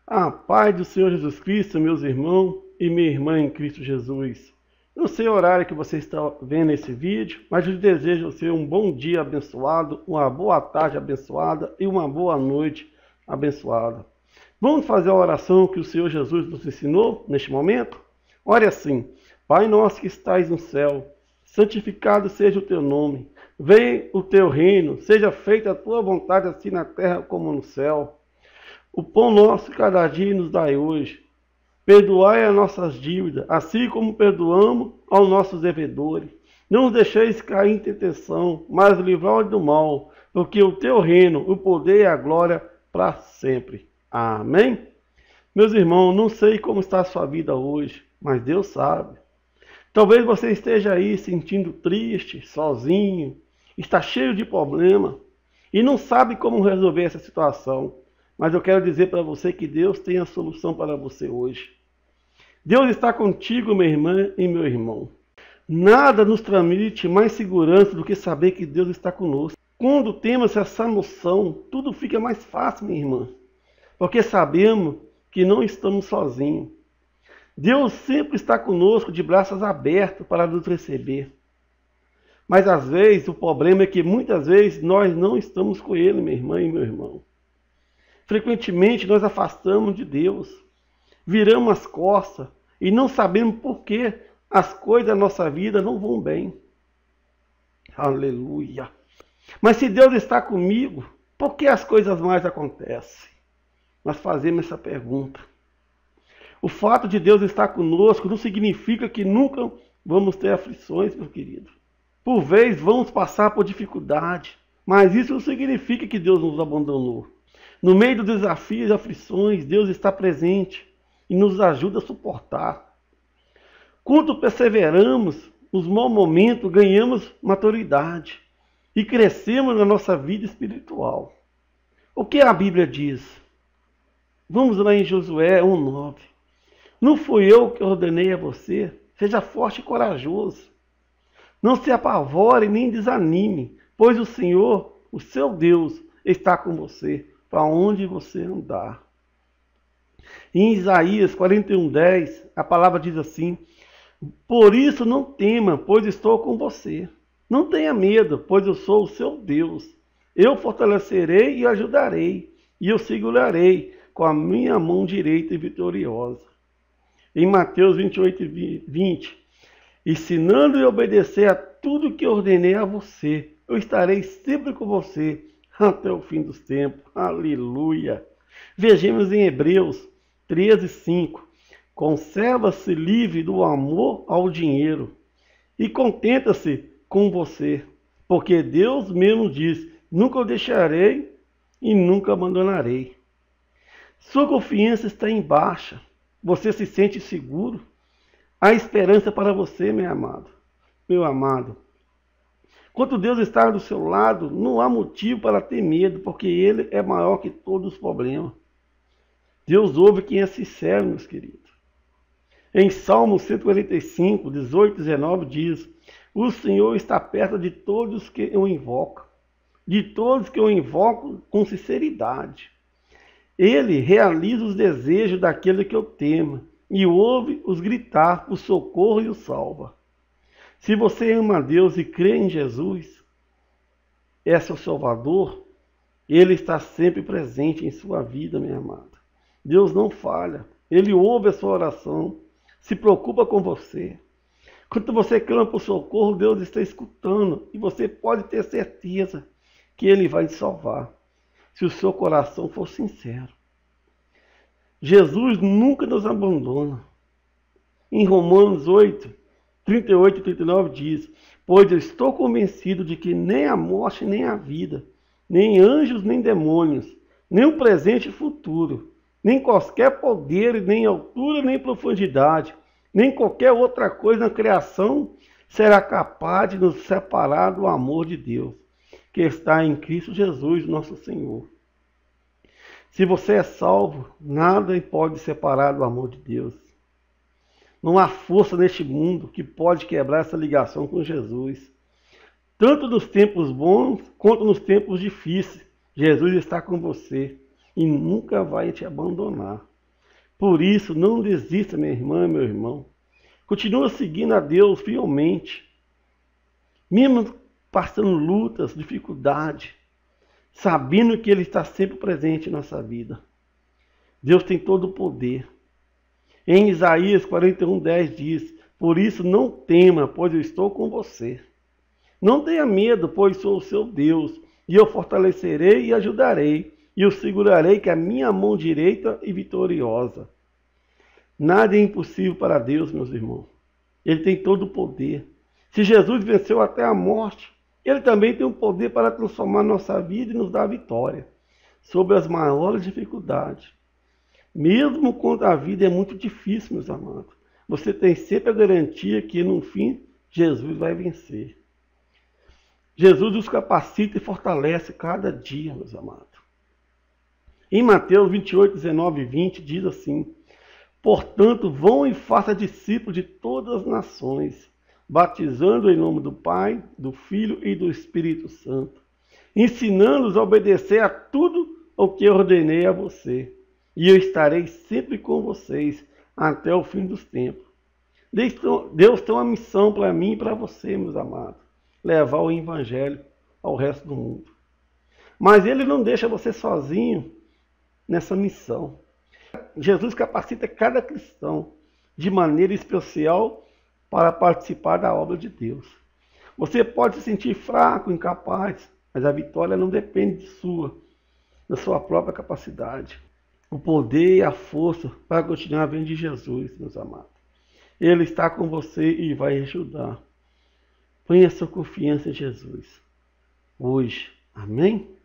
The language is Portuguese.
A paz do Senhor Jesus Cristo, meus irmãos e minha irmã em Cristo Jesus. Não sei o horário que você está vendo esse vídeo, mas eu desejo a você um bom dia abençoado, uma boa tarde abençoada e uma boa noite abençoada. Vamos fazer a oração que o Senhor Jesus nos ensinou neste momento? Ore assim: Pai nosso que estais no céu, santificado seja o teu nome. Venha o teu reino, seja feita a tua vontade assim na terra como no céu. O pão nosso cada dia nos dai hoje. Perdoai as nossas dívidas, assim como perdoamos aos nossos devedores. Não nos deixeis cair em tentação, mas livrai-nos do mal, porque o teu reino, o poder e a glória para sempre. Amém? Meus irmãos, não sei como está a sua vida hoje, mas Deus sabe. Talvez você esteja aí sentindo triste, sozinho, está cheio de problema e não sabe como resolver essa situação. Mas eu quero dizer para você que Deus tem a solução para você hoje. Deus está contigo, minha irmã e meu irmão. Nada nos transmite mais segurança do que saber que Deus está conosco. Quando temos essa noção, tudo fica mais fácil, minha irmã. Porque sabemos que não estamos sozinhos. Deus sempre está conosco de braços abertos para nos receber. Mas às vezes o problema é que muitas vezes nós não estamos com Ele, minha irmã e meu irmão. Frequentemente nós afastamos de Deus, viramos as costas e não sabemos por que as coisas da nossa vida não vão bem. Aleluia! Mas se Deus está comigo, por que as coisas mais acontecem? Nós fazemos essa pergunta. O fato de Deus estar conosco não significa que nunca vamos ter aflições, meu querido. Por vezes vamos passar por dificuldade, mas isso não significa que Deus nos abandonou. No meio dos desafios e aflições, Deus está presente e nos ajuda a suportar. Quando perseveramos nos maus momentos, ganhamos maturidade e crescemos na nossa vida espiritual. O que a Bíblia diz? Vamos lá em Josué 1:9. Não fui eu que ordenei a você, seja forte e corajoso. Não se apavore nem desanime, pois o Senhor, o seu Deus, está com você, para onde você andar. Em Isaías 41:10, a palavra diz assim: Por isso não tema, pois estou com você. Não tenha medo, pois eu sou o seu Deus. Eu fortalecerei e ajudarei, e eu segurarei com a minha mão direita e vitoriosa. Em Mateus 28:20, ensinando e obedecer a tudo que ordenei a você, eu estarei sempre com você até o fim dos tempos. Aleluia! Vejamos em Hebreus 13:5. Conserva-se livre do amor ao dinheiro e contenta-se com você, porque Deus mesmo diz: nunca o deixarei e nunca abandonarei. Sua confiança está em baixa. Você se sente seguro? Há esperança para você, meu amado. Meu amado. Quando Deus está do seu lado, não há motivo para ter medo, porque Ele é maior que todos os problemas. Deus ouve quem é sincero, meus queridos. Em Salmo 145, 18 e 19 diz: O Senhor está perto de todos que eu invoco, de todos que eu invoco com sinceridade. Ele realiza os desejos daquele que eu temo e ouve os gritar por socorro e o salva. Se você ama a Deus e crê em Jesus, é seu Salvador, Ele está sempre presente em sua vida, minha amada. Deus não falha, Ele ouve a sua oração, se preocupa com você. Quando você clama por socorro, Deus está escutando e você pode ter certeza que Ele vai te salvar, se o seu coração for sincero. Jesus nunca nos abandona. Em Romanos 8:38 e 39 diz: Pois eu estou convencido de que nem a morte, nem a vida, nem anjos, nem demônios, nem o presente e futuro, nem qualquer poder, nem altura, nem profundidade, nem qualquer outra coisa na criação será capaz de nos separar do amor de Deus, que está em Cristo Jesus, nosso Senhor. Se você é salvo, nada pode separar do amor de Deus. Não há força neste mundo que pode quebrar essa ligação com Jesus. Tanto nos tempos bons quanto nos tempos difíceis, Jesus está com você e nunca vai te abandonar. Por isso, não desista, minha irmã e meu irmão. Continua seguindo a Deus fielmente. Mesmo passando lutas, dificuldade, sabendo que Ele está sempre presente em nossa vida. Deus tem todo o poder. Em Isaías 41:10 diz: por isso não tema, pois eu estou com você. Não tenha medo, pois sou o seu Deus, e eu fortalecerei e ajudarei, e o segurarei com a minha mão direita e vitoriosa. Nada é impossível para Deus, meus irmãos. Ele tem todo o poder. Se Jesus venceu até a morte, Ele também tem o poder para transformar nossa vida e nos dar vitória sobre as maiores dificuldades. Mesmo quando a vida é muito difícil, meus amados, você tem sempre a garantia que no fim Jesus vai vencer. Jesus nos capacita e fortalece cada dia, meus amados. Em Mateus 28:19 e 20 diz assim: portanto, vão e façam discípulos de todas as nações, batizando em nome do Pai, do Filho e do Espírito Santo, ensinando-os a obedecer a tudo o que eu ordenei a você. E eu estarei sempre com vocês até o fim dos tempos. Deus tem uma missão para mim e para você, meus amados: levar o Evangelho ao resto do mundo. Mas Ele não deixa você sozinho nessa missão. Jesus capacita cada cristão de maneira especial para participar da obra de Deus. Você pode se sentir fraco, incapaz, mas a vitória não depende da sua própria capacidade. O poder e a força para continuar vem de Jesus, meus amados. Ele está com você e vai ajudar. Ponha sua confiança em Jesus hoje. Amém?